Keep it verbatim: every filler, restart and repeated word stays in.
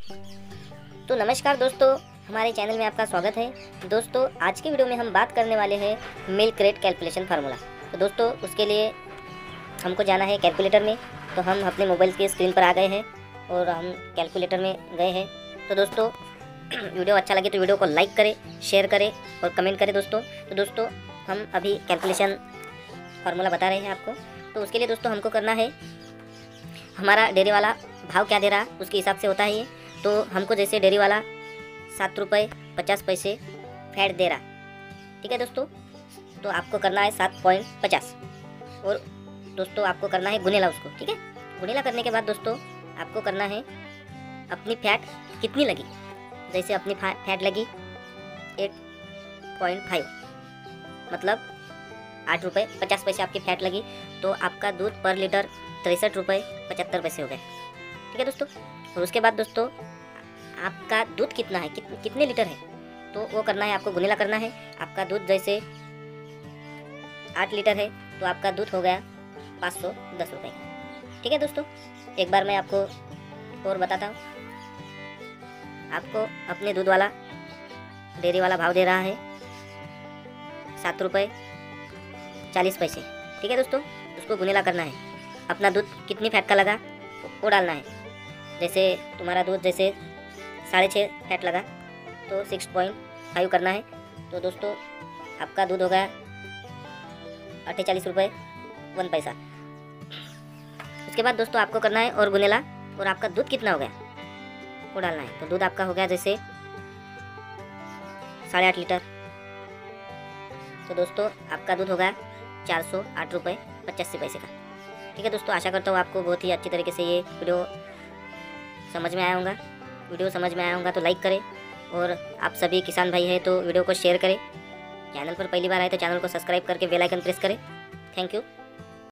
तो नमस्कार दोस्तों, हमारे चैनल में आपका स्वागत है। दोस्तों आज की वीडियो में हम बात करने वाले हैं मिल्क रेट कैलकुलेशन फार्मूला। तो दोस्तों उसके लिए हमको जाना है कैलकुलेटर में। तो हम अपने मोबाइल की स्क्रीन पर आ गए हैं और हम कैलकुलेटर में गए हैं। तो दोस्तों वीडियो अच्छा लगे तो वीडियो को लाइक करें, शेयर करें और कमेंट करें दोस्तों। तो दोस्तों हम अभी कैलकुलेशन फार्मूला बता रहे हैं आपको। तो उसके लिए दोस्तों हमको करना है, हमारा डेयरी वाला भाव क्या दे रहा उसके हिसाब से होता है ये। तो हमको जैसे डेयरी वाला सात रुपये पचास पैसे फैट दे रहा, ठीक है दोस्तों, तो आपको करना है सात पॉइंट पचास। और दोस्तों आपको करना है गुनेला उसको, ठीक है। गुनेला करने के बाद दोस्तों आपको करना है अपनी फैट कितनी लगी। जैसे अपनी फैट लगी एट पॉइंट फाइव, मतलब आठ रुपये पचास पैसे आपकी फैट लगी, तो आपका दूध पर लीटर तिरसठ रुपये पचहत्तर पैसे हो गए, ठीक है दोस्तों। और उसके बाद दोस्तों आपका दूध कितना है, कित, कितने लीटर है, तो वो करना है आपको गुनेला करना है। आपका दूध जैसे आठ लीटर है तो आपका दूध हो गया पाँच सौ दस रुपये, ठीक है दोस्तों। एक बार मैं आपको और बताता हूँ, आपको अपने दूध वाला डेयरी वाला भाव दे रहा है सात रुपये चालीस पैसे, ठीक है दोस्तों। उसको गुनेला करना है, अपना दूध कितनी फैट का लगा वो डालना है। जैसे तुम्हारा दूध जैसे साढ़े छः फैट लगा तो सिक्स पॉइंट फाइव करना है। तो दोस्तों आपका दूध हो गया अट्ठाईस रुपये वन पैसा। उसके बाद दोस्तों आपको करना है और गुनेला, और आपका दूध कितना हो गया वो डालना है। तो दूध आपका हो गया जैसे साढ़े आठ लीटर, तो दोस्तों आपका दूध हो गया चार सौ आठ रुपये पचासी पैसे का, ठीक है दोस्तों। आशा करता हूँ आपको बहुत ही अच्छी तरीके से ये वीडियो समझ में आया होगा। वीडियो समझ में आया होगा तो लाइक करें, और आप सभी किसान भाई हैं तो वीडियो को शेयर करें। चैनल पर पहली बार आए तो चैनल को सब्सक्राइब करके बेल आइकन प्रेस करें। Thank you.